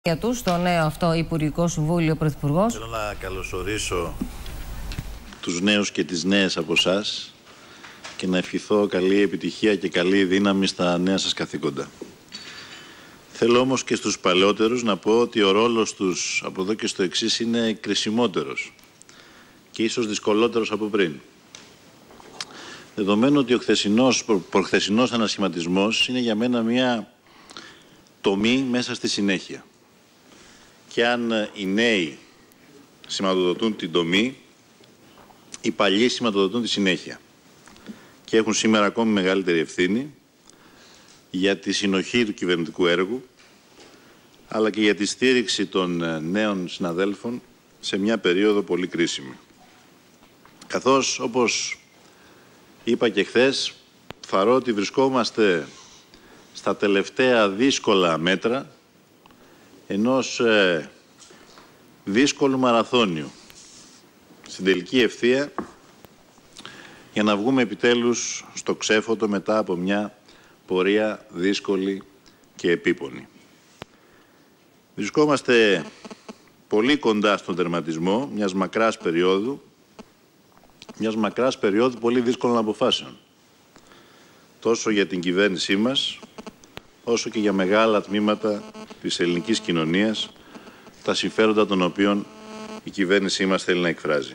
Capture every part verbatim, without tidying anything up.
Για τους στο νέο αυτό Υπουργικό Συμβούλιο Πρωθυπουργός. Θέλω να καλωσορίσω τους νέους και τις νέες από εσάς και να ευχηθώ καλή επιτυχία και καλή δύναμη στα νέα σας καθήκοντα. Θέλω όμως και στους παλαιότερους να πω ότι ο ρόλος τους από εδώ και στο εξής είναι κρισιμότερος και ίσως δυσκολότερος από πριν. Δεδομένου ότι ο χθεσινός, προ, προχθεσινός ανασχηματισμός είναι για μένα μια τομή μέσα στη συνέχεια. Και αν οι νέοι σηματοδοτούν την τομή, οι παλιοί σηματοδοτούν τη συνέχεια. Και έχουν σήμερα ακόμη μεγαλύτερη ευθύνη για τη συνοχή του κυβερνητικού έργου, αλλά και για τη στήριξη των νέων συναδέλφων σε μια περίοδο πολύ κρίσιμη. Καθώς, όπως είπα και χθες, θαρώ ότι βρισκόμαστε στα τελευταία δύσκολα μέτρα ενός ε, δύσκολου μαραθώνιου, στην τελική ευθεία, για να βγούμε επιτέλους στο ξέφωτο μετά από μια πορεία δύσκολη και επίπονη. Βρισκόμαστε πολύ κοντά στον τερματισμό μιας μακράς περίοδου, μιας μακράς περίοδου πολύ δύσκολων αποφάσεων, τόσο για την κυβέρνησή μας, όσο και για μεγάλα τμήματα της ελληνικής κοινωνίας, τα συμφέροντα των οποίων η κυβέρνησή μας θέλει να εκφράζει.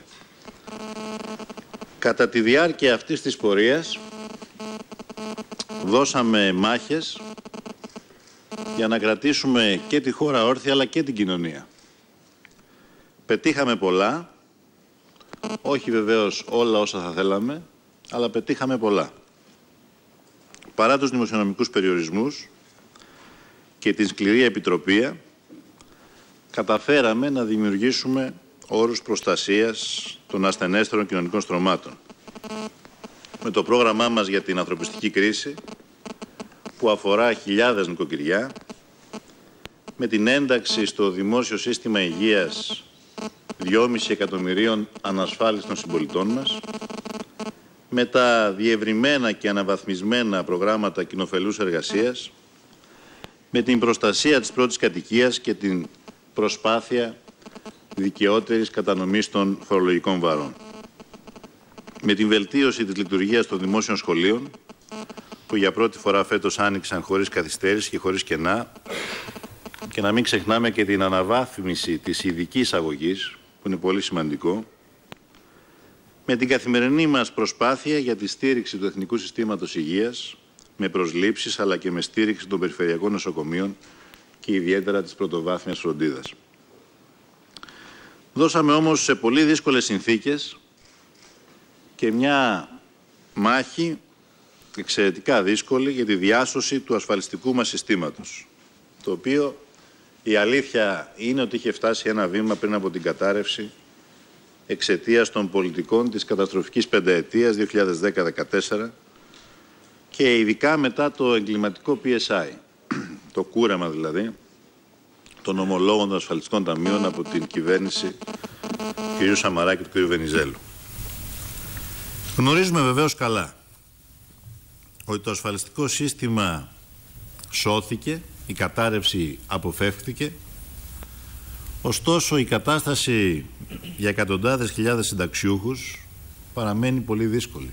Κατά τη διάρκεια αυτής της πορείας δώσαμε μάχες για να κρατήσουμε και τη χώρα όρθια αλλά και την κοινωνία. Πετύχαμε πολλά, όχι βεβαίως όλα όσα θα θέλαμε, αλλά πετύχαμε πολλά. Παρά τους δημοσιονομικούς περιορισμούς και την σκληρή επιτροπία, καταφέραμε να δημιουργήσουμε όρους προστασίας των ασθενέστερων κοινωνικών στρωμάτων. Με το πρόγραμμά μας για την ανθρωπιστική κρίση, που αφορά χιλιάδες νοικοκυριά, με την ένταξη στο δημόσιο σύστημα υγείας δυόμισι εκατομμυρίων ανασφάλιστων συμπολιτών μας, με τα διευρυμένα και αναβαθμισμένα προγράμματα κοινοφελούς εργασίας, με την προστασία της πρώτης κατοικίας και την προσπάθεια δικαιότερης κατανομής των φορολογικών βαρών. Με την βελτίωση της λειτουργίας των δημόσιων σχολείων, που για πρώτη φορά φέτος άνοιξαν χωρίς καθυστέρηση και χωρίς κενά, και να μην ξεχνάμε και την αναβάθμιση της ειδικής αγωγής, που είναι πολύ σημαντικό, με την καθημερινή μας προσπάθεια για τη στήριξη του Εθνικού Συστήματος Υγείας, με προσλήψεις αλλά και με στήριξη των περιφερειακών νοσοκομείων και ιδιαίτερα της πρωτοβάθμιας φροντίδας. Δώσαμε όμως σε πολύ δύσκολες συνθήκες και μια μάχη εξαιρετικά δύσκολη για τη διάσωση του ασφαλιστικού μας συστήματος, το οποίο η αλήθεια είναι ότι είχε φτάσει ένα βήμα πριν από την κατάρρευση εξαιτίας των πολιτικών της καταστροφικής πενταετίας δύο χιλιάδες δέκα με δύο χιλιάδες δεκατέσσερα και ειδικά μετά το εγκληματικό πι ες άι, το κούρεμα δηλαδή των ομολόγων των ασφαλιστικών ταμείων από την κυβέρνηση του κ. Σαμαρά και του κ. Βενιζέλου. Γνωρίζουμε βεβαίως καλά ότι το ασφαλιστικό σύστημα σώθηκε, η κατάρρευση αποφεύχθηκε, ωστόσο η κατάσταση για εκατοντάδες χιλιάδες συνταξιούχους παραμένει πολύ δύσκολη.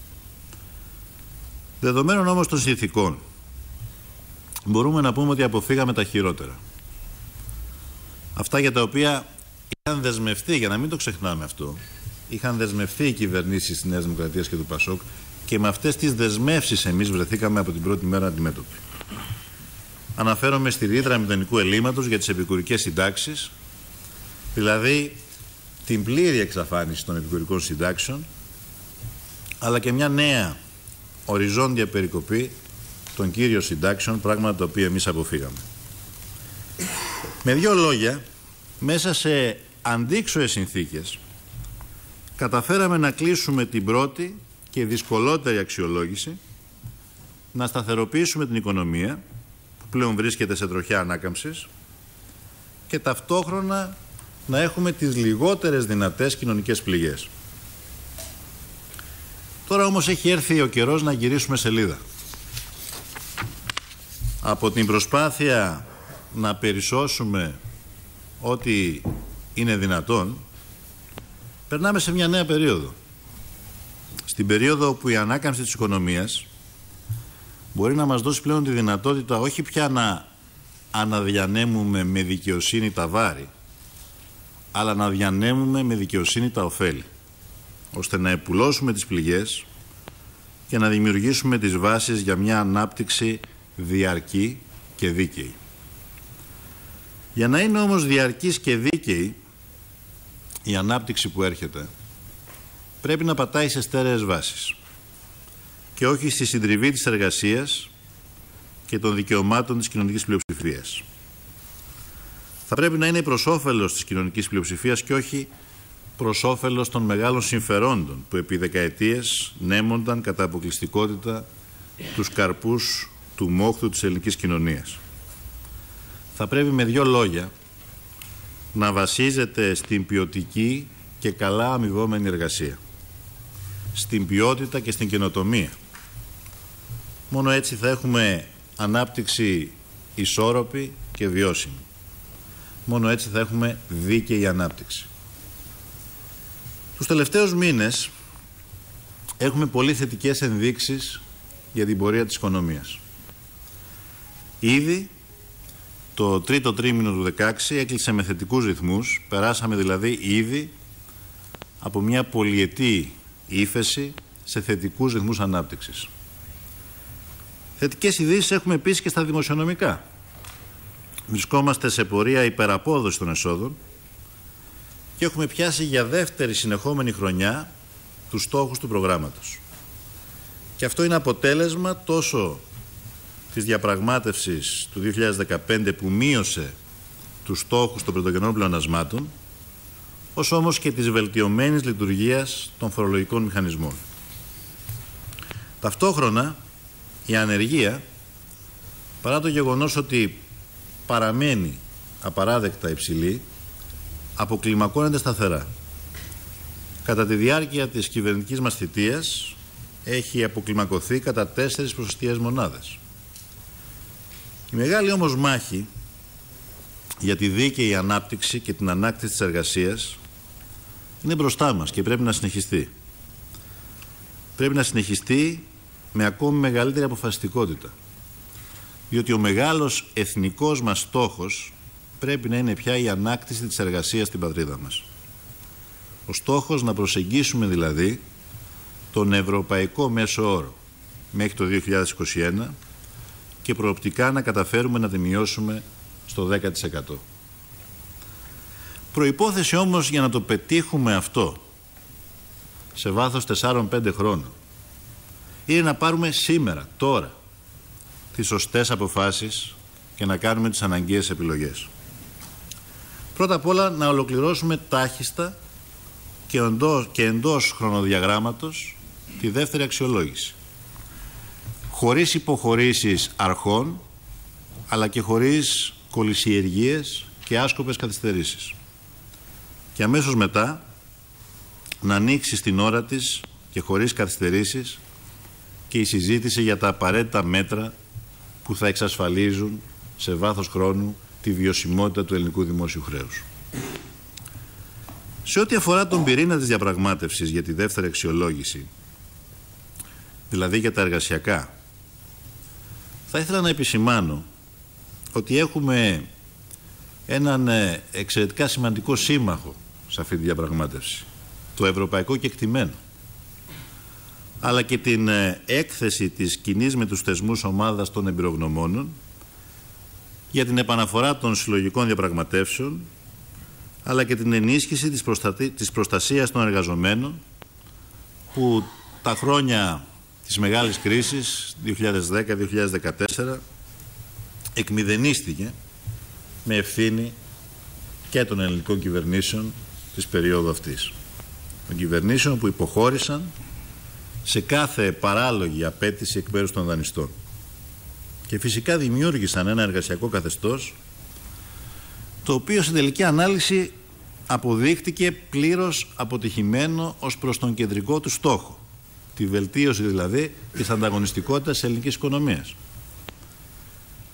Δεδομένων όμως των συνθηκών, μπορούμε να πούμε ότι αποφύγαμε τα χειρότερα. Αυτά για τα οποία είχαν δεσμευτεί, για να μην το ξεχνάμε αυτό, είχαν δεσμευτεί οι κυβερνήσεις της Νέας Δημοκρατίας και του Πασόκ και με αυτές τις δεσμεύσεις εμείς βρεθήκαμε από την πρώτη μέρα αντιμέτωποι. Αναφέρομαι στη ρήτρα μηδενικού ελλείμματος για τις επικουρικές συντάξεις, δηλαδή την πλήρη εξαφάνιση των επικουρικών συντάξεων, αλλά και μια νέα οριζόντια περικοπή των κύριων συντάξεων, πράγματα τα οποία εμείς αποφύγαμε. Με δύο λόγια, μέσα σε αντίξωες συνθήκες, καταφέραμε να κλείσουμε την πρώτη και δυσκολότερη αξιολόγηση, να σταθεροποιήσουμε την οικονομία, που πλέον βρίσκεται σε τροχιά ανάκαμψης, και ταυτόχρονα να έχουμε τις λιγότερες δυνατές κοινωνικές πληγές. Τώρα όμως έχει έρθει ο καιρός να γυρίσουμε σελίδα. Από την προσπάθεια να περισσώσουμε ό,τι είναι δυνατόν, περνάμε σε μια νέα περίοδο. Στην περίοδο όπου η ανάκαμψη της οικονομίας μπορεί να μας δώσει πλέον τη δυνατότητα όχι πια να αναδιανέμουμε με δικαιοσύνη τα βάρη, αλλά να διανέμουμε με δικαιοσύνη τα ωφέλη, ώστε να επουλώσουμε τις πληγές και να δημιουργήσουμε τις βάσεις για μια ανάπτυξη διαρκή και δίκαιη. Για να είναι όμως διαρκής και δίκαιη η ανάπτυξη που έρχεται, πρέπει να πατάει σε στέρεες βάσεις και όχι στη συντριβή της εργασίας και των δικαιωμάτων της κοινωνικής πλειοψηφίας. Θα πρέπει να είναι προς όφελος της κοινωνικής πλειοψηφίας και όχι προς όφελος των μεγάλων συμφερόντων που επί δεκαετίες νέμονταν κατά αποκλειστικότητα τους καρπούς του μόχθου της ελληνικής κοινωνίας. Θα πρέπει με δύο λόγια να βασίζεται στην ποιοτική και καλά αμοιβόμενη εργασία, στην ποιότητα και στην καινοτομία. Μόνο έτσι θα έχουμε ανάπτυξη ισόρροπη και βιώσιμη. Μόνο έτσι θα έχουμε δίκαιη ανάπτυξη. Τους τελευταίους μήνες έχουμε πολύ θετικές ενδείξεις για την πορεία της οικονομίας. Ήδη το τρίτο τρίμηνο του δύο χιλιάδες δεκαέξι έκλεισε με θετικούς ρυθμούς. Περάσαμε δηλαδή ήδη από μια πολυετή ύφεση σε θετικούς ρυθμούς ανάπτυξης. Θετικές ειδήσεις έχουμε επίσης και στα δημοσιονομικά. Βρισκόμαστε σε πορεία υπεραπόδοση των εσόδων και έχουμε πιάσει για δεύτερη συνεχόμενη χρονιά τους στόχους του προγράμματος. Και αυτό είναι αποτέλεσμα τόσο της διαπραγμάτευσης του δύο χιλιάδες δεκαπέντε που μείωσε τους στόχους των πρωτογενών πλεονασμάτων, όσο όμως και της βελτιωμένης λειτουργίας των φορολογικών μηχανισμών. Ταυτόχρονα, η ανεργία, παρά το γεγονός ότι παραμένει απαράδεκτα υψηλή, αποκλιμακώνεται σταθερά. Κατά τη διάρκεια της κυβερνητικής μας θητείας έχει αποκλιμακωθεί κατά τέσσερις ποσοστιαίες μονάδες. Η μεγάλη όμως μάχη για τη δίκαιη ανάπτυξη και την ανάκτηση της εργασίας είναι μπροστά μας και πρέπει να συνεχιστεί. Πρέπει να συνεχιστεί με ακόμη μεγαλύτερη αποφασιστικότητα. Διότι ο μεγάλος εθνικός μας στόχος πρέπει να είναι πια η ανάκτηση της εργασίας στην πατρίδα μας. Ο στόχος να προσεγγίσουμε δηλαδή τον ευρωπαϊκό μέσο όρο μέχρι το δύο χιλιάδες είκοσι ένα και προοπτικά να καταφέρουμε να τη μειώσουμε στο δέκα τοις εκατό. Προϋπόθεση όμως για να το πετύχουμε αυτό σε βάθος τεσσάρων πέντε χρόνων είναι να πάρουμε σήμερα, τώρα, τις σωστές αποφάσεις και να κάνουμε τις αναγκαίες επιλογές. Πρώτα απ' όλα να ολοκληρώσουμε τάχιστα και εντός, και εντός χρονοδιαγράμματος τη δεύτερη αξιολόγηση. Χωρίς υποχωρήσεις αρχών, αλλά και χωρίς κολυσιεργίες και άσκοπες καθυστερήσεις. Και αμέσως μετά να ανοίξει στην ώρα της και χωρίς καθυστερήσεις και η συζήτηση για τα απαραίτητα μέτρα που θα εξασφαλίζουν σε βάθος χρόνου τη βιωσιμότητα του ελληνικού δημόσιου χρέους. Σε ό,τι αφορά τον πυρήνα της διαπραγμάτευσης για τη δεύτερη αξιολόγηση, δηλαδή για τα εργασιακά, θα ήθελα να επισημάνω ότι έχουμε έναν εξαιρετικά σημαντικό σύμμαχο σε αυτή τη διαπραγμάτευση, το ευρωπαϊκό κεκτημένο, αλλά και την έκθεση της κοινής με τους θεσμούς ομάδας των εμπειρογνωμόνων για την επαναφορά των συλλογικών διαπραγματεύσεων, αλλά και την ενίσχυση της, προστατη... της προστασίας των εργαζομένων που τα χρόνια της μεγάλης κρίσης δύο χιλιάδες δέκα δύο χιλιάδες δεκατέσσερα εκμηδενίστηκε με ευθύνη και των ελληνικών κυβερνήσεων της περίοδου αυτής. Των κυβερνήσεων που υποχώρησαν σε κάθε παράλογη απέτηση εκ μέρους των δανειστών. Και φυσικά δημιούργησαν ένα εργασιακό καθεστώς το οποίο στην τελική ανάλυση αποδείχτηκε πλήρως αποτυχημένο ως προς τον κεντρικό του στόχο, τη βελτίωση δηλαδή της ανταγωνιστικότητας της ελληνικής οικονομίας.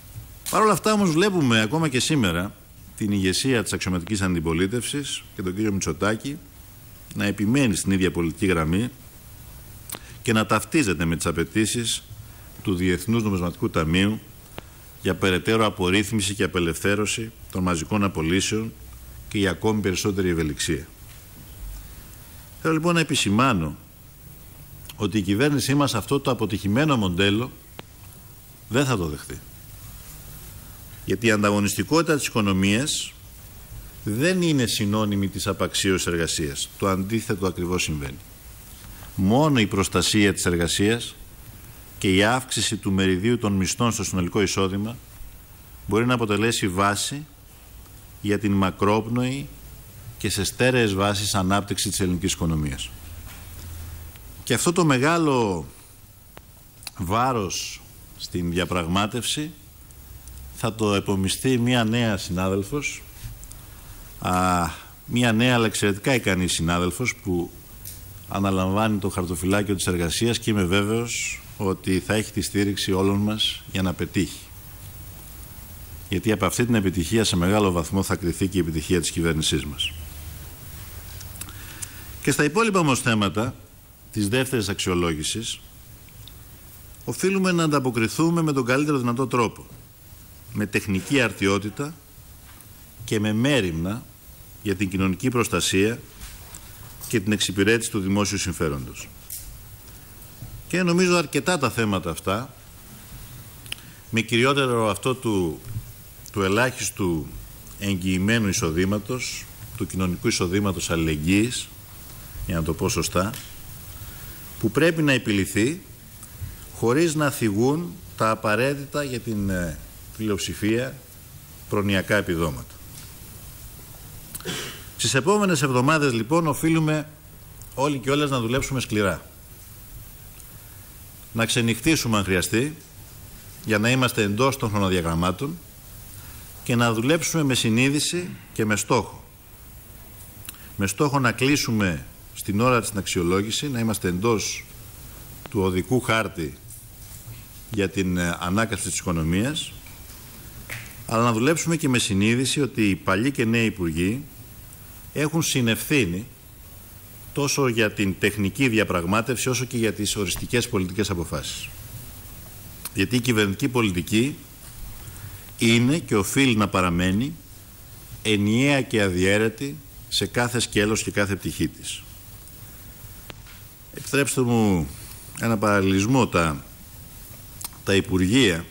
Παρ' όλα αυτά όμως βλέπουμε ακόμα και σήμερα την ηγεσία της αξιωματικής αντιπολίτευσης και τον κύριο Μητσοτάκη να επιμένει στην ίδια πολιτική γραμμή και να ταυτίζεται με τις απαιτήσεις του Διεθνούς Νομισματικού Ταμείου για περαιτέρω απορρίθμιση και απελευθέρωση των μαζικών απολύσεων και για ακόμη περισσότερη ευελιξία. Θέλω λοιπόν να επισημάνω ότι η κυβέρνησή μας αυτό το αποτυχημένο μοντέλο δεν θα το δεχτεί. Γιατί η ανταγωνιστικότητα της οικονομίας δεν είναι συνώνυμη της απαξίωσης εργασίας. Το αντίθετο ακριβώς συμβαίνει. Μόνο η προστασία της εργασίας και η αύξηση του μεριδίου των μισθών στο συνολικό εισόδημα μπορεί να αποτελέσει βάση για την μακρόπνοη και σε στέρεες βάσεις ανάπτυξη της ελληνικής οικονομίας. Και αυτό το μεγάλο βάρος στην διαπραγμάτευση θα το επομιστεί μία νέα συνάδελφος, α, μία νέα αλλά εξαιρετικά ικανή συνάδελφος που αναλαμβάνει το χαρτοφυλάκιο της εργασίας και είμαι βέβαιος ότι θα έχει τη στήριξη όλων μας για να πετύχει. Γιατί από αυτή την επιτυχία σε μεγάλο βαθμό θα κριθεί και η επιτυχία της κυβέρνησής μας. Και στα υπόλοιπα όμως θέματα της δεύτερης αξιολόγησης οφείλουμε να ανταποκριθούμε με τον καλύτερο δυνατό τρόπο, με τεχνική αρτιότητα και με μέριμνα για την κοινωνική προστασία και την εξυπηρέτηση του δημόσιου συμφέροντος. Και νομίζω αρκετά τα θέματα αυτά, με κυριότερο αυτό του, του ελάχιστου εγγυημένου εισοδήματος, του κοινωνικού εισοδήματος αλληλεγγύης, για να το πω σωστά, που πρέπει να επιληθεί χωρίς να θυγούν τα απαραίτητα για την ε, πλειοψηφία προνοιακά επιδόματα. Στις επόμενες εβδομάδες λοιπόν οφείλουμε όλοι και όλες να δουλέψουμε σκληρά. Να ξενυχτήσουμε αν χρειαστεί για να είμαστε εντός των χρονοδιαγραμμάτων και να δουλέψουμε με συνείδηση και με στόχο. Με στόχο να κλείσουμε στην ώρα της αξιολόγηση, να είμαστε εντός του οδικού χάρτη για την ανάκαμψη της οικονομίας, αλλά να δουλέψουμε και με συνείδηση ότι οι παλιοί και νέοι υπουργοί έχουν συνευθύνη τόσο για την τεχνική διαπραγμάτευση όσο και για τις οριστικές πολιτικές αποφάσεις. Γιατί η κυβερνητική πολιτική είναι και οφείλει να παραμένει ενιαία και αδιαίρετη σε κάθε σκέλος και κάθε πτυχή της. Επιτρέψτε μου ένα παραλληλισμό. Τα, τα υπουργεία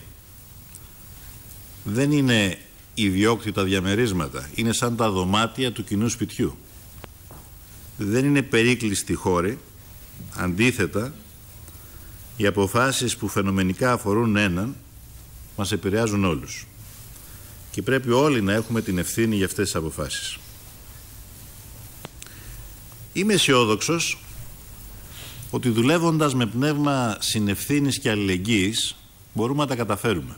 δεν είναι ιδιόκτητα διαμερίσματα. Είναι σαν τα δωμάτια του κοινού σπιτιού. Δεν είναι περίκλειστοι χώροι. Αντίθετα, οι αποφάσεις που φαινομενικά αφορούν έναν μας επηρεάζουν όλους. Και πρέπει όλοι να έχουμε την ευθύνη για αυτές τις αποφάσεις. Είμαι αισιόδοξος ότι δουλεύοντας με πνεύμα συνευθύνης και αλληλεγγύης μπορούμε να τα καταφέρουμε.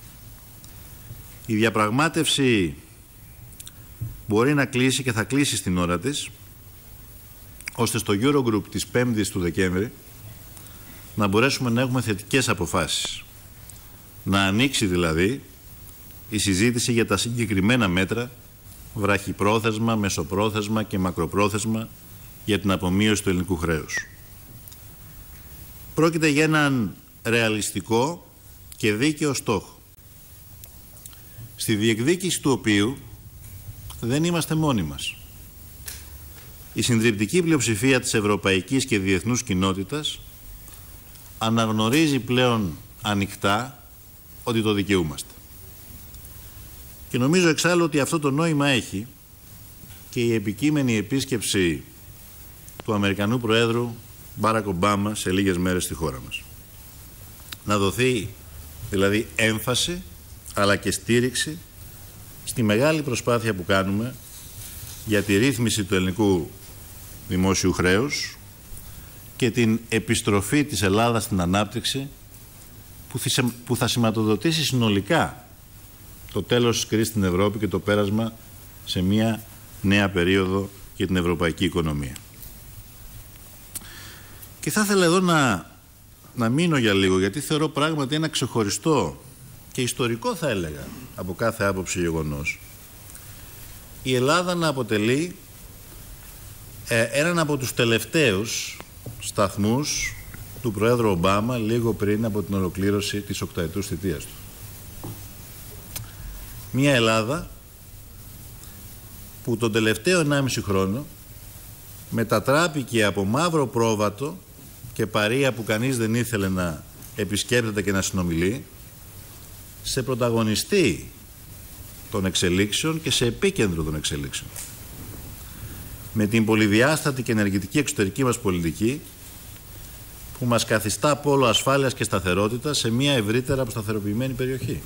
Η διαπραγμάτευση μπορεί να κλείσει και θα κλείσει στην ώρα της, ώστε στο Eurogroup της πέμπτης του Δεκέμβρη να μπορέσουμε να έχουμε θετικές αποφάσεις. Να ανοίξει δηλαδή η συζήτηση για τα συγκεκριμένα μέτρα, βραχυπρόθεσμα, μεσοπρόθεσμα και μακροπρόθεσμα για την απομείωση του ελληνικού χρέους. Πρόκειται για έναν ρεαλιστικό και δίκαιο στόχο, στη διεκδίκηση του οποίου δεν είμαστε μόνοι μας. Η συντριπτική πλειοψηφία της ευρωπαϊκής και διεθνούς κοινότητας αναγνωρίζει πλέον ανοιχτά ότι το δικαιούμαστε. Και νομίζω εξάλλου ότι αυτό το νόημα έχει και η επικείμενη επίσκεψη του Αμερικανού Προέδρου Μπάρακ Ομπάμα σε λίγες μέρες στη χώρα μας. Να δοθεί δηλαδή έμφαση αλλά και στήριξη στη μεγάλη προσπάθεια που κάνουμε για τη ρύθμιση του ελληνικού δημόσιου χρέους και την επιστροφή της Ελλάδας στην ανάπτυξη που θα σηματοδοτήσει συνολικά το τέλος της κρίσης στην Ευρώπη και το πέρασμα σε μια νέα περίοδο για την ευρωπαϊκή οικονομία. Και θα ήθελα εδώ να, να μείνω για λίγο, γιατί θεωρώ πράγματι ένα ξεχωριστό και ιστορικό θα έλεγα από κάθε άποψη γεγονός η Ελλάδα να αποτελεί ε, έναν από τους τελευταίους σταθμούς του Προέδρου Ομπάμα λίγο πριν από την ολοκλήρωση της οκταετούς θητείας του. Μια Ελλάδα που τον τελευταίο ενάμιση χρόνο μετατράπηκε από μαύρο πρόβατο και παρία που κανείς δεν ήθελε να επισκέπτεται και να συνομιλεί σε πρωταγωνιστή των εξελίξεων και σε επίκεντρο των εξελίξεων. Με την πολυδιάστατη και ενεργητική εξωτερική μας πολιτική που μας καθιστά πόλο ασφάλειας και σταθερότητα σε μια ευρύτερα αποσταθεροποιημένη περιοχή.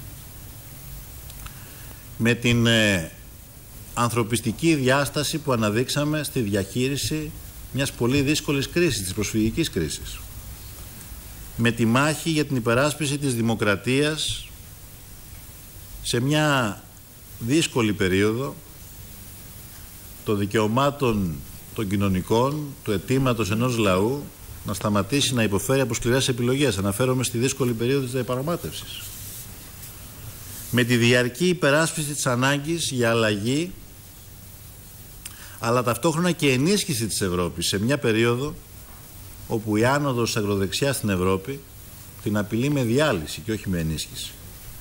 Με την ε, ανθρωπιστική διάσταση που αναδείξαμε στη διαχείριση μιας πολύ δύσκολης κρίσης, της προσφυγικής κρίσης. Με τη μάχη για την υπεράσπιση της δημοκρατίας σε μια δύσκολη περίοδο των δικαιωμάτων των κοινωνικών, του αιτήματος ενός λαού να σταματήσει να υποφέρει από σκληρές επιλογές. Αναφέρομαι στη δύσκολη περίοδο της διαπραγμάτευσης. Με τη διαρκή υπεράσπιση της ανάγκης για αλλαγή, αλλά ταυτόχρονα και ενίσχυση της Ευρώπης σε μια περίοδο όπου η άνοδος της αγροδεξιάς στην Ευρώπη την απειλεί με διάλυση και όχι με ενίσχυση.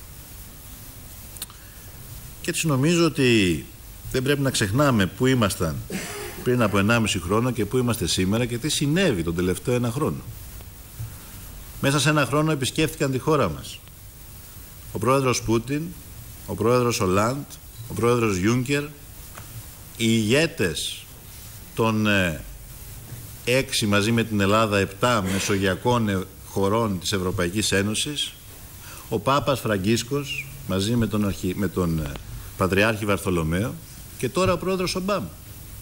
Και έτσι νομίζω ότι δεν πρέπει να ξεχνάμε πού ήμασταν πριν από ενάμιση χρόνο και πού είμαστε σήμερα και τι συνέβη τον τελευταίο ένα χρόνο. Μέσα σε ένα χρόνο επισκέφθηκαν τη χώρα μας ο πρόεδρος Πούτιν, ο πρόεδρος Ολάντ, ο πρόεδρος Γιούνκερ, οι ηγέτες των ε, έξι μαζί με την Ελλάδα επτά μεσογειακών χωρών της Ευρωπαϊκής Ένωσης, ο Πάπας Φραγκίσκος μαζί με τον, αρχι... με τον ε, Πατριάρχη Βαρθολομαίο και τώρα ο πρόεδρος Ομπάμα.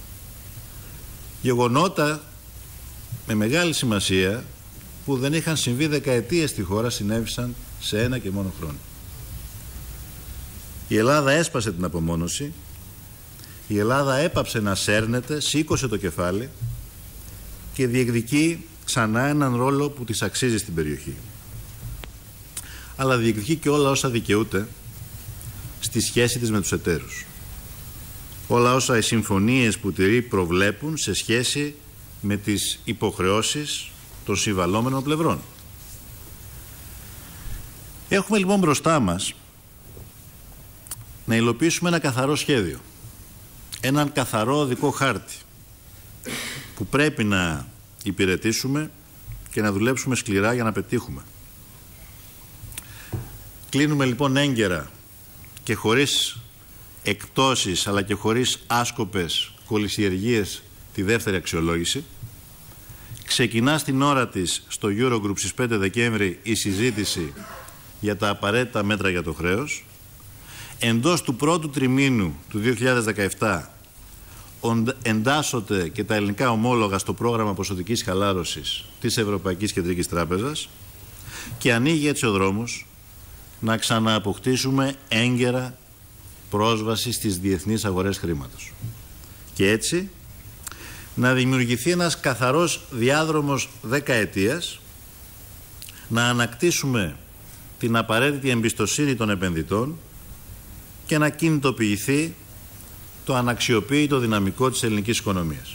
Γεγονότα με μεγάλη σημασία που δεν είχαν συμβεί δεκαετίες στη χώρα συνέβησαν σε ένα και μόνο χρόνο. Η Ελλάδα έσπασε την απομόνωση, η Ελλάδα έπαψε να σέρνεται, σήκωσε το κεφάλι και διεκδικεί ξανά έναν ρόλο που της αξίζει στην περιοχή. Αλλά διεκδικεί και όλα όσα δικαιούται στη σχέση της με τους εταίρους. Όλα όσα οι συμφωνίες που τηρεί προβλέπουν σε σχέση με τις υποχρεώσεις των συμβαλόμενων πλευρών. Έχουμε λοιπόν μπροστά μας να υλοποιήσουμε ένα καθαρό σχέδιο, έναν καθαρό οδικό χάρτη που πρέπει να υπηρετήσουμε και να δουλέψουμε σκληρά για να πετύχουμε. Κλείνουμε λοιπόν έγκαιρα και χωρίς εκπτώσεις αλλά και χωρίς άσκοπες κολυσιεργίες τη δεύτερη αξιολόγηση. Ξεκινά στην ώρα της στο Eurogroup στις πέντε Δεκέμβρη η συζήτηση για τα απαραίτητα μέτρα για το χρέος. Εντός του πρώτου τριμήνου του δύο χιλιάδες δεκαεπτά εντάσσονται και τα ελληνικά ομόλογα στο πρόγραμμα ποσοτικής χαλάρωσης της Ευρωπαϊκής Κεντρικής Τράπεζας και ανοίγει έτσι ο δρόμος να ξανααποκτήσουμε έγκαιρα πρόσβαση στις διεθνείς αγορές χρήματος. Και έτσι να δημιουργηθεί ένας καθαρός διάδρομος δεκαετίας, να ανακτήσουμε την απαραίτητη εμπιστοσύνη των επενδυτών και να κινητοποιηθεί το αναξιοποίητο δυναμικό της ελληνικής οικονομίας.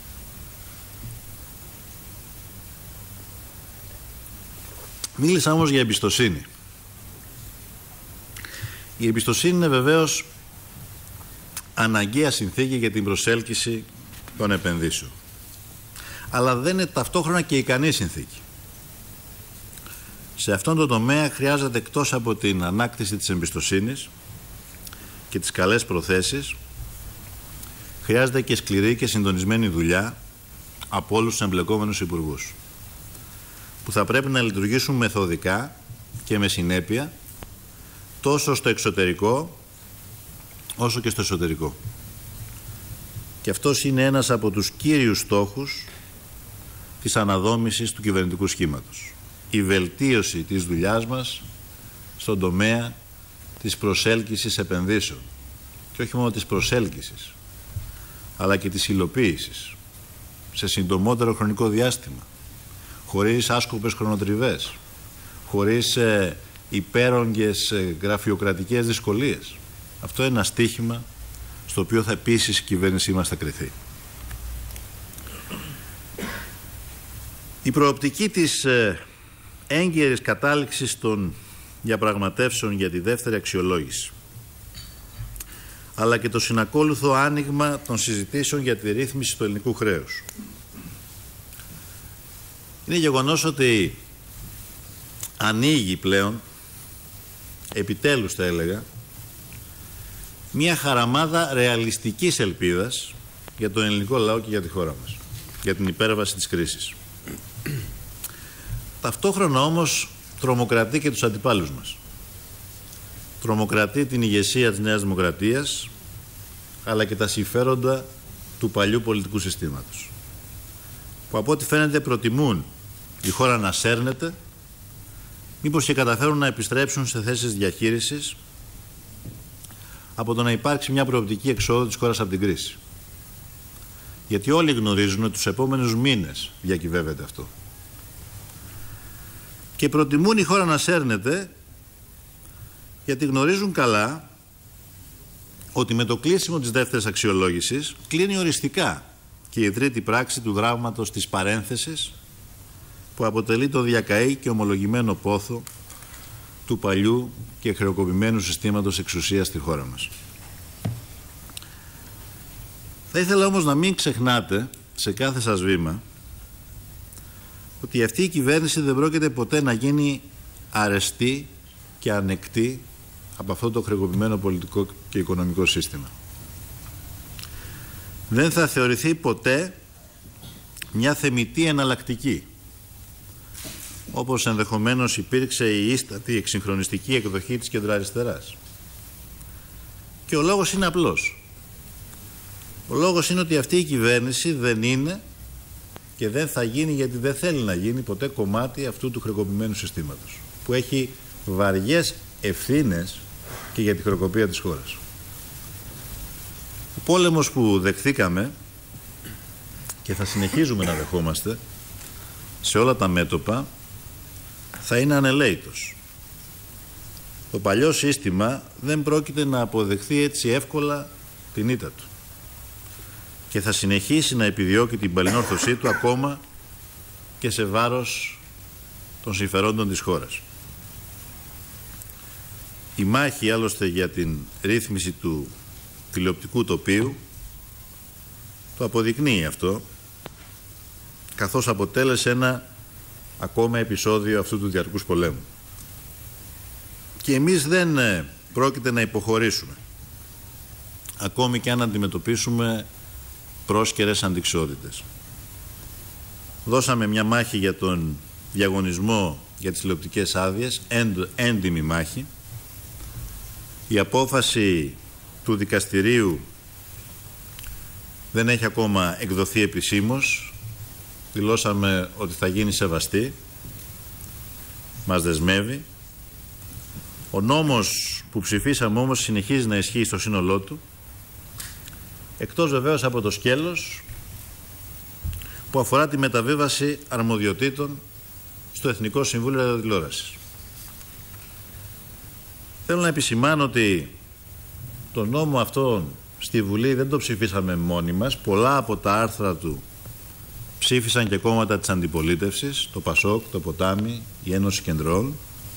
Μίλησα όμως για εμπιστοσύνη. Η εμπιστοσύνη είναι βεβαίως αναγκαία συνθήκη για την προσέλκυση των επενδύσεων. Αλλά δεν είναι ταυτόχρονα και ικανή συνθήκη. Σε αυτόν τον τομέα χρειάζεται εκτός από την ανάκτηση της εμπιστοσύνης και τις καλές προθέσεις, χρειάζεται και σκληρή και συντονισμένη δουλειά από όλους τους εμπλεκόμενους υπουργούς, που θα πρέπει να λειτουργήσουν μεθοδικά και με συνέπεια τόσο στο εξωτερικό όσο και στο εσωτερικό. Και αυτός είναι ένας από τους κύριους στόχους της αναδόμησης του κυβερνητικού σχήματος. Η βελτίωση της δουλειάς μας στον τομέα της προσέλκυσης επενδύσεων. Και όχι μόνο της προσέλκυσης, αλλά και της υλοποίησης σε συντομότερο χρονικό διάστημα, χωρίς άσκοπες χρονοτριβές, χωρίς ε, υπέρογγες γραφειοκρατικές δυσκολίες. Αυτό είναι ένα στίχημα στο οποίο θα επίσης η κυβέρνησή μας θα κριθεί. Η προοπτική της έγκαιρης κατάληξης των διαπραγματεύσεων για τη δεύτερη αξιολόγηση, αλλά και το συνακόλουθο άνοιγμα των συζητήσεων για τη ρύθμιση του ελληνικού χρέους. Είναι γεγονός ότι ανοίγει πλέον, επιτέλους θα έλεγα, μια χαραμάδα ρεαλιστικής ελπίδας για τον ελληνικό λαό και για τη χώρα μας, για την υπέρβαση της κρίσης. Ταυτόχρονα όμως τρομοκρατεί και τους αντιπάλους μας. Τρομοκρατεί την ηγεσία της Νέας Δημοκρατίας, αλλά και τα συμφέροντα του παλιού πολιτικού συστήματος, που από ό,τι φαίνεται προτιμούν η χώρα να σέρνεται, μήπως και καταφέρουν να επιστρέψουν σε θέσεις διαχείρισης, από το να υπάρξει μια προοπτική εξόδου της χώρας από την κρίση. Γιατί όλοι γνωρίζουν ότι τους επόμενους μήνες διακυβεύεται αυτό. Και προτιμούν η χώρα να σέρνεται, γιατί γνωρίζουν καλά ότι με το κλείσιμο της δεύτερης αξιολόγησης κλείνει οριστικά και η τρίτη πράξη του δράματος της παρένθεσης, που αποτελεί το διακαή και ομολογημένο πόθο του παλιού και χρεοκοπημένου συστήματος εξουσίας στη χώρα μας. Θα ήθελα όμως να μην ξεχνάτε σε κάθε σας βήμα ότι αυτή η κυβέρνηση δεν πρόκειται ποτέ να γίνει αρεστή και ανεκτή από αυτό το χρεοκοπημένο πολιτικό και οικονομικό σύστημα. Δεν θα θεωρηθεί ποτέ μια θεμιτή εναλλακτική, όπως ενδεχομένως υπήρξε η ίστατη εξυγχρονιστική εκδοχή της κεντροαριστεράς. Και ο λόγος είναι απλός. Ο λόγος είναι ότι αυτή η κυβέρνηση δεν είναι και δεν θα γίνει, γιατί δεν θέλει να γίνει ποτέ κομμάτι αυτού του χρεοκοπημένου συστήματος, που έχει βαριές ευθύνες και για τη χρεοκοπία της χώρας. Ο πόλεμος που δεχθήκαμε και θα συνεχίζουμε να δεχόμαστε σε όλα τα μέτωπα θα είναι ανελαίητος. Το παλιό σύστημα δεν πρόκειται να αποδεχθεί έτσι εύκολα την ήττα του και θα συνεχίσει να επιδιώκει την παλινόρθωσή του ακόμα και σε βάρος των συμφερόντων της χώρας. Η μάχη άλλωστε για την ρύθμιση του τηλεοπτικού τοπίου το αποδεικνύει αυτό, καθώς αποτέλεσε ένα ακόμα επεισόδιο αυτού του διαρκούς πολέμου. Και εμείς δεν πρόκειται να υποχωρήσουμε, ακόμη και αν αντιμετωπίσουμε πρόσκαιρες αντιξιότητες. Δώσαμε μια μάχη για τον διαγωνισμό για τις τηλεοπτικές άδειες, έντιμη μάχη. Η απόφαση του δικαστηρίου δεν έχει ακόμα εκδοθεί επισήμως. Δηλώσαμε ότι θα γίνει σεβαστή. Μας δεσμεύει. Ο νόμος που ψηφίσαμε όμως συνεχίζει να ισχύει στο σύνολό του, εκτός βεβαίως από το σκέλος που αφορά τη μεταβίβαση αρμοδιοτήτων στο Εθνικό Συμβούλιο Ραδιοτηλεόρασης. Θέλω να επισημάνω ότι το νόμο αυτό στη Βουλή δεν το ψηφίσαμε μόνοι μας. Πολλά από τα άρθρα του ψήφισαν και κόμματα της αντιπολίτευσης, το Πασόκ, το Ποτάμι, η Ένωση Κεντρών.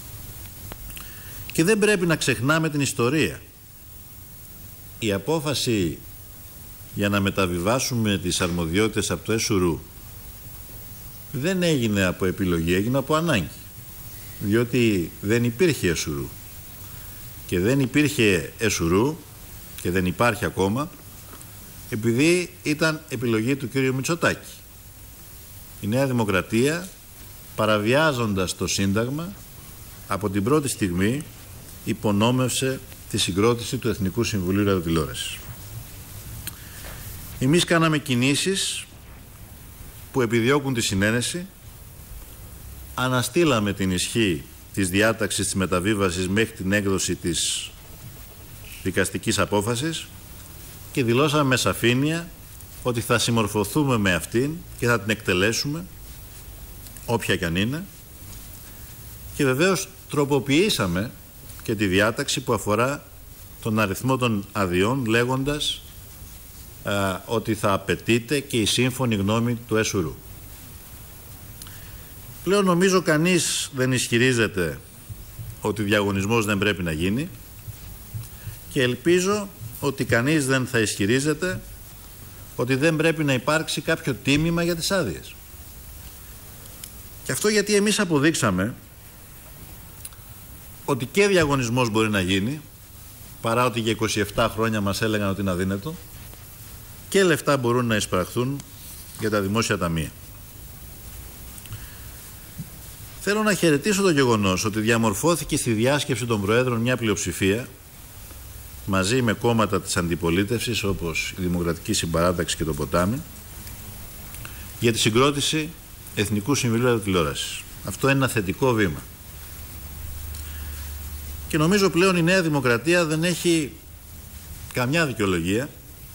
Και δεν πρέπει να ξεχνάμε την ιστορία. Η απόφαση για να μεταβιβάσουμε τις αρμοδιότητες από το ΕΣΟΥΡΟΥ δεν έγινε από επιλογή, έγινε από ανάγκη. Διότι δεν υπήρχε ΕΣΟΥΡΟΥ. Και δεν υπήρχε ΕΣΟΥΡΟΥ και δεν υπάρχει ακόμα, επειδή ήταν επιλογή του κύριου Μητσοτάκη. Η Νέα Δημοκρατία, παραβιάζοντας το Σύνταγμα, από την πρώτη στιγμή υπονόμευσε τη συγκρότηση του Εθνικού Συμβουλίου Ραδιοτηλεόρασης. Εμείς κάναμε κινήσεις που επιδιώκουν τη συνένεση, αναστήλαμε την ισχύ της διάταξης της μεταβίβασης μέχρι την έκδοση της δικαστικής απόφασης και δηλώσαμε με σαφήνεια ότι θα συμμορφωθούμε με αυτήν και θα την εκτελέσουμε, όποια κι αν είναι, και βεβαίως τροποποιήσαμε και τη διάταξη που αφορά τον αριθμό των αδειών, λέγοντας α, ότι θα απαιτείται και η σύμφωνη γνώμη του ΕΣΟΥΡΟΥ. Πλέον νομίζω κανείς δεν ισχυρίζεται ότι διαγωνισμός δεν πρέπει να γίνει και ελπίζω ότι κανείς δεν θα ισχυρίζεται ότι δεν πρέπει να υπάρξει κάποιο τίμημα για τις άδειες. Και αυτό γιατί εμείς αποδείξαμε ότι και διαγωνισμός μπορεί να γίνει, παρά ότι για είκοσι επτά χρόνια μας έλεγαν ότι είναι αδύνατο, και λεφτά μπορούν να εισπραχθούν για τα δημόσια ταμεία. Θέλω να χαιρετήσω το γεγονός ότι διαμορφώθηκε στη διάσκεψη των Προέδρων μια πλειοψηφία μαζί με κόμματα της αντιπολίτευσης όπως η Δημοκρατική Συμπαράταξη και το Ποτάμι για τη συγκρότηση Εθνικού Συμβουλίου Ραδιοτηλεόρασης. Αυτό είναι ένα θετικό βήμα. Και νομίζω πλέον η Νέα Δημοκρατία δεν έχει καμιά δικαιολογία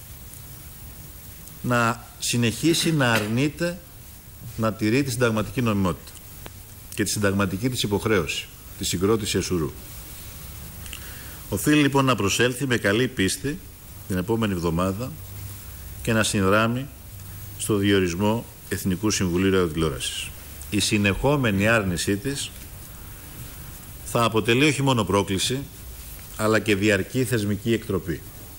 να συνεχίσει να αρνείται να τηρεί τη συνταγματική νομιμότητα και τη συνταγματική της υποχρέωση, τη συγκρότηση ΕΣΟΥΡΟΥ. Οφείλει λοιπόν να προσέλθει με καλή πίστη την επόμενη εβδομάδα και να συνδράμει στο διορισμό Εθνικού Συμβουλίου Ραδιοτηλεόρασης. Η συνεχόμενη άρνησή της θα αποτελεί όχι μόνο πρόκληση, αλλά και διαρκή θεσμική εκτροπή.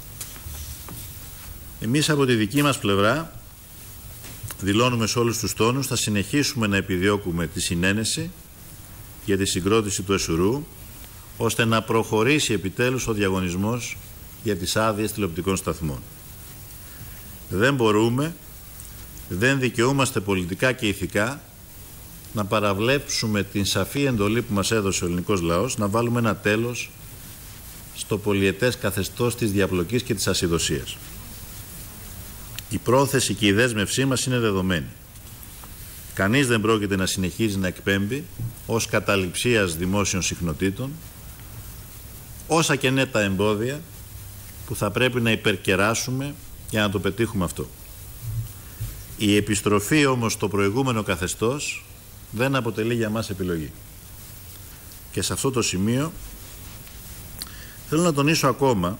Εμείς από τη δική μας πλευρά δηλώνουμε σε όλους τους τόνους, θα συνεχίσουμε να επιδιώκουμε τη συνένεση για τη συγκρότηση του ΕΣΟΥΡΟΥ, ώστε να προχωρήσει επιτέλους ο διαγωνισμός για τις άδειες τηλεοπτικών σταθμών. Δεν μπορούμε, δεν δικαιούμαστε πολιτικά και ηθικά να παραβλέψουμε την σαφή εντολή που μας έδωσε ο ελληνικός λαός να βάλουμε ένα τέλος στο πολυετές καθεστώς της διαπλοκής και της ασυδοσίας. Η πρόθεση και η δέσμευσή μας είναι δεδομένη. Κανείς δεν πρόκειται να συνεχίζει να εκπέμπει ως καταληψίας δημόσιων συχνοτήτων, όσα και είναι τα εμπόδια που θα πρέπει να υπερκεράσουμε για να το πετύχουμε αυτό. Η επιστροφή όμως στο προηγούμενο καθεστώς δεν αποτελεί για μας επιλογή. Και σε αυτό το σημείο θέλω να τονίσω ακόμα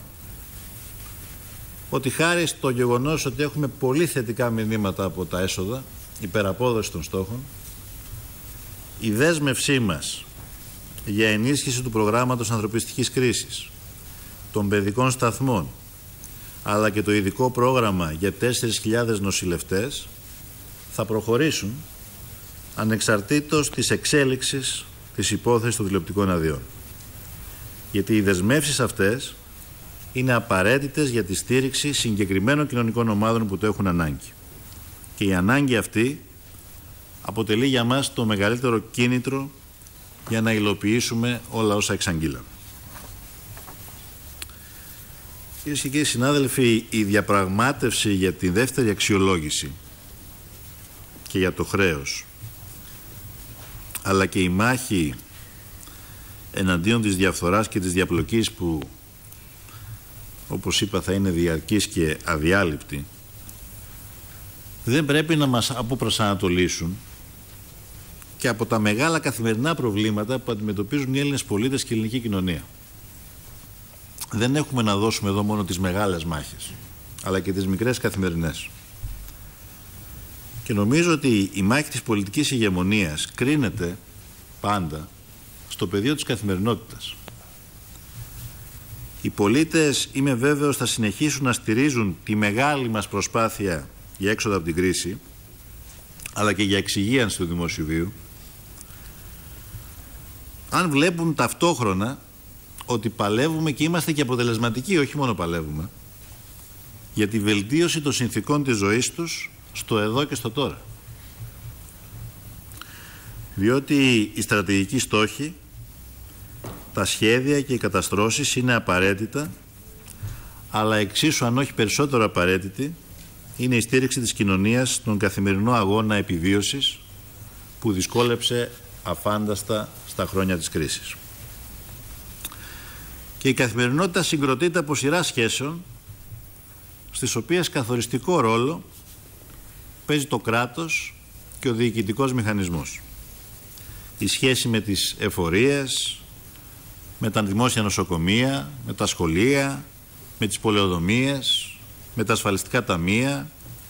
ότι χάρη στο γεγονός ότι έχουμε πολύ θετικά μηνύματα από τα έσοδα, υπεραπόδοση των στόχων, η δέσμευσή μας για ενίσχυση του προγράμματος ανθρωπιστικής κρίσης, των παιδικών σταθμών, αλλά και το ειδικό πρόγραμμα για τέσσερις χιλιάδες νοσηλευτές θα προχωρήσουν ανεξαρτήτως της εξέλιξης της υπόθεσης των τηλεοπτικών αδειών. Γιατί οι δεσμεύσεις αυτές είναι απαραίτητες για τη στήριξη συγκεκριμένων κοινωνικών ομάδων που το έχουν ανάγκη. Και η ανάγκη αυτή αποτελεί για μας το μεγαλύτερο κίνητρο για να υλοποιήσουμε όλα όσα εξαγγείλαμε. Κυρίες και κύριοι συνάδελφοι, η διαπραγμάτευση για τη δεύτερη αξιολόγηση και για το χρέος, αλλά και η μάχη εναντίον της διαφθοράς και της διαπλοκής που, όπως είπα, θα είναι διαρκής και αδιάλειπτη, δεν πρέπει να μας αποπροσανατολίσουν και από τα μεγάλα καθημερινά προβλήματα που αντιμετωπίζουν οι Έλληνες πολίτες και η ελληνική κοινωνία. Δεν έχουμε να δώσουμε εδώ μόνο τις μεγάλες μάχες, αλλά και τις μικρές καθημερινές. Και νομίζω ότι η μάχη της πολιτικής ηγεμονίας κρίνεται πάντα στο πεδίο της καθημερινότητας. Οι πολίτες, είμαι βέβαιος, θα συνεχίσουν να στηρίζουν τη μεγάλη μας προσπάθεια για έξοδο από την κρίση, αλλά και για εξυγίανση του δημόσιου βίου, αν βλέπουν ταυτόχρονα ότι παλεύουμε και είμαστε και αποτελεσματικοί, όχι μόνο παλεύουμε, για τη βελτίωση των συνθηκών της ζωής τους στο εδώ και στο τώρα. Διότι οι στρατηγικοί στόχοι, τα σχέδια και οι καταστρώσεις είναι απαραίτητα, αλλά εξίσου αν όχι περισσότερο απαραίτητη είναι η στήριξη της κοινωνίας στον καθημερινό αγώνα επιβίωσης που δυσκόλεψε αφάνταστα στα χρόνια της κρίσης. Και η καθημερινότητα συγκροτείται από σειρά σχέσεων στις οποίες καθοριστικό ρόλο παίζει το κράτος και ο διοικητικός μηχανισμός. Η σχέση με τις εφορίες, με τα δημόσια νοσοκομεία, με τα σχολεία, με τις πολεοδομίες, με τα ασφαλιστικά ταμεία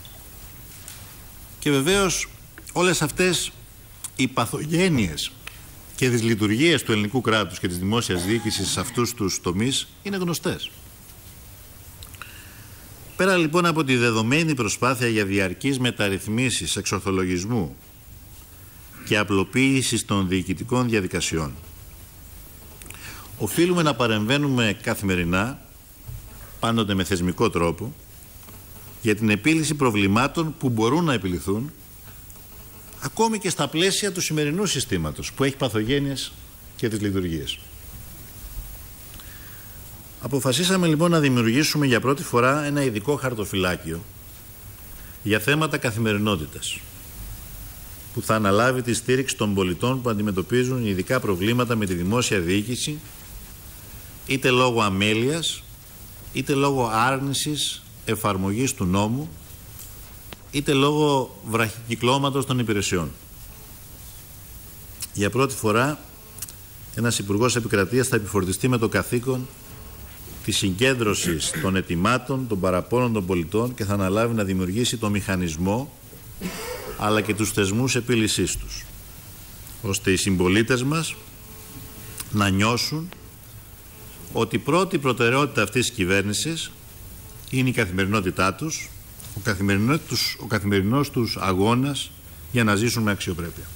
και βεβαίως όλες αυτές οι παθογένειες και τις λειτουργίες του ελληνικού κράτους και της δημόσιας διοίκησης σε αυτούς τους τομείς είναι γνωστές. Πέρα λοιπόν από τη δεδομένη προσπάθεια για διαρκείς μεταρρυθμίσεις, εξορθολογισμού και απλοποίησης των διοικητικών διαδικασιών, οφείλουμε να παρεμβαίνουμε καθημερινά, πάντοτε με θεσμικό τρόπο, για την επίλυση προβλημάτων που μπορούν να επιληθούν ακόμη και στα πλαίσια του σημερινού συστήματος που έχει παθογένειες και τις λειτουργίες. Αποφασίσαμε λοιπόν να δημιουργήσουμε για πρώτη φορά ένα ειδικό χαρτοφυλάκιο για θέματα καθημερινότητας που θα αναλάβει τη στήριξη των πολιτών που αντιμετωπίζουν ειδικά προβλήματα με τη δημόσια διοίκηση, είτε λόγω αμέλειας, είτε λόγω άρνησης εφαρμογής του νόμου, είτε λόγω βραχικυκλώματος των υπηρεσιών. Για πρώτη φορά ένας Υπουργός Επικρατείας θα επιφορτιστεί με το καθήκον της συγκέντρωσης των αιτημάτων, των παραπώνων των πολιτών και θα αναλάβει να δημιουργήσει το μηχανισμό αλλά και τους θεσμούς επίλυσής τους, ώστε οι συμπολίτες μας να νιώσουν ότι η πρώτη προτεραιότητα αυτής της κυβέρνησης είναι η καθημερινότητά τους, ο καθημερινός τους, ο καθημερινός τους αγώνας για να ζήσουν με αξιοπρέπεια.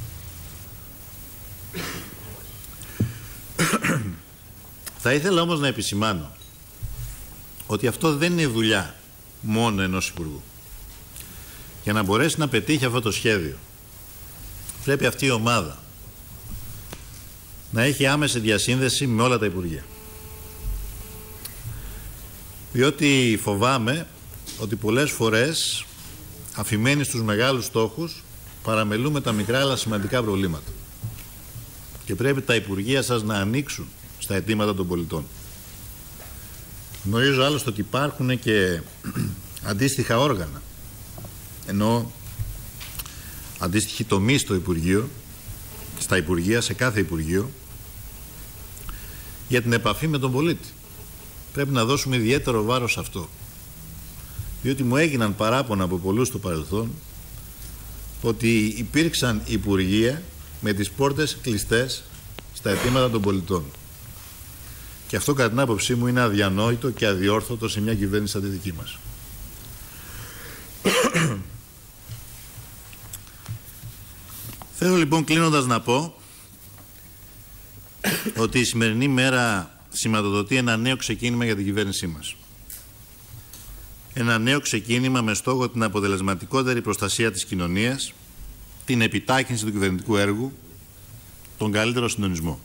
Θα ήθελα όμως να επισημάνω ότι αυτό δεν είναι δουλειά μόνο ενός Υπουργού. Για να μπορέσει να πετύχει αυτό το σχέδιο, πρέπει αυτή η ομάδα να έχει άμεση διασύνδεση με όλα τα Υπουργεία. Διότι φοβάμαι ότι πολλές φορές, αφημένοι στους μεγάλους στόχους, παραμελούμε τα μικρά αλλά σημαντικά προβλήματα. Και πρέπει τα Υπουργεία σας να ανοίξουν στα αιτήματα των πολιτών. Γνωρίζω άλλωστε ότι υπάρχουν και αντίστοιχα όργανα, ενώ αντίστοιχοι τομείς στο Υπουργείο, στα Υπουργεία, σε κάθε Υπουργείο, για την επαφή με τον πολίτη. Πρέπει να δώσουμε ιδιαίτερο βάρος σε αυτό. Διότι μου έγιναν παράπονα από πολλούς στο παρελθόν ότι υπήρξαν Υπουργεία με τις πόρτες κλειστές στα αιτήματα των πολιτών. Και αυτό κατά την άποψή μου είναι αδιανόητο και αδιόρθωτο σε μια κυβέρνηση σαν τη δική μας. Θέλω λοιπόν κλείνοντας να πω ότι η σημερινή μέρα σηματοδοτεί ένα νέο ξεκίνημα για την κυβέρνησή μας. Ένα νέο ξεκίνημα με στόχο την αποτελεσματικότερη προστασία της κοινωνίας, την επιτάχυνση του κυβερνητικού έργου, τον καλύτερο συντονισμό.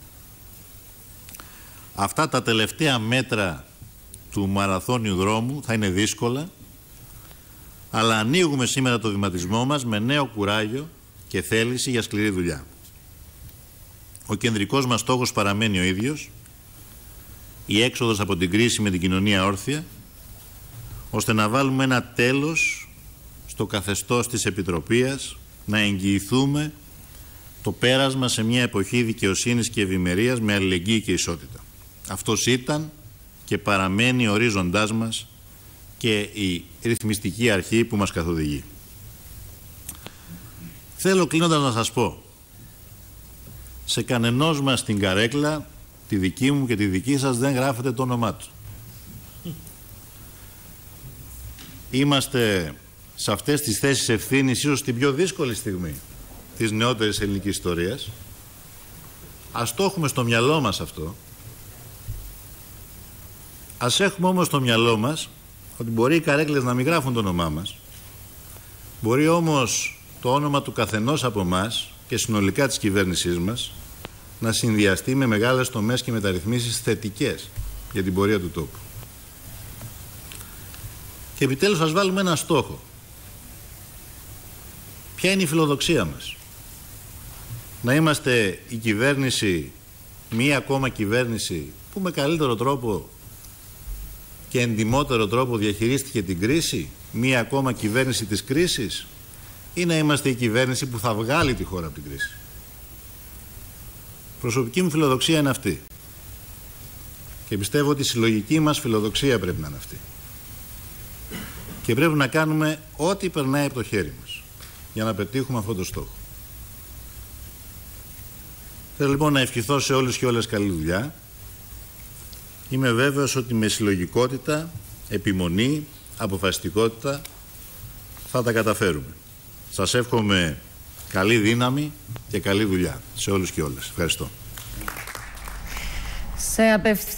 Αυτά τα τελευταία μέτρα του μαραθώνιου δρόμου θα είναι δύσκολα, αλλά ανοίγουμε σήμερα το βηματισμό μας με νέο κουράγιο και θέληση για σκληρή δουλειά. Ο κεντρικός μας στόχος παραμένει ο ίδιος, η έξοδος από την κρίση με την κοινωνία όρθια, ώστε να βάλουμε ένα τέλος στο καθεστώς της επιτροπίας, να εγγυηθούμε το πέρασμα σε μια εποχή δικαιοσύνης και ευημερίας με αλληλεγγύη και ισότητα. Αυτός ήταν και παραμένει ο ορίζοντάς μας και η ρυθμιστική αρχή που μας καθοδηγεί. Θέλω κλείνοντας να σας πω, σε κανενός μας την καρέκλα, τη δική μου και τη δική σας, δεν γράφεται το όνομά του. Είμαστε σε αυτές τις θέσεις ευθύνης ίσως την πιο δύσκολη στιγμή της νεότερης ελληνικής ιστορίας. Ας το έχουμε στο μυαλό μας αυτό. Ας έχουμε όμως στο μυαλό μας ότι μπορεί οι καρέκλες να μην γράφουν το όνομά μας. Μπορεί όμως το όνομα του καθενός από εμάς και συνολικά της κυβέρνησής μας να συνδυαστεί με μεγάλες τομές και μεταρρυθμίσεις θετικές για την πορεία του τόπου. Και επιτέλους ας βάλουμε ένα στόχο. Ποια είναι η φιλοδοξία μας? Να είμαστε η κυβέρνηση, μία ακόμα κυβέρνηση που με καλύτερο τρόπο και εντιμότερο τρόπο διαχειρίστηκε την κρίση, μία ακόμα κυβέρνηση της κρίσης, ή να είμαστε η κυβέρνηση που θα βγάλει τη χώρα από την κρίση? Προσωπική μου φιλοδοξία είναι αυτή. Και πιστεύω ότι η συλλογική μας φιλοδοξία πρέπει να είναι αυτή. Και πρέπει να κάνουμε ό,τι περνάει από το χέρι μας για να πετύχουμε αυτόν τον στόχο. Θέλω λοιπόν να ευχηθώ σε όλους και όλες καλή δουλειά. Είμαι βέβαιος ότι με συλλογικότητα, επιμονή, αποφασιστικότητα θα τα καταφέρουμε. Σας εύχομαι καλή δύναμη και καλή δουλειά σε όλους και όλες. Ευχαριστώ. Σε απευθ...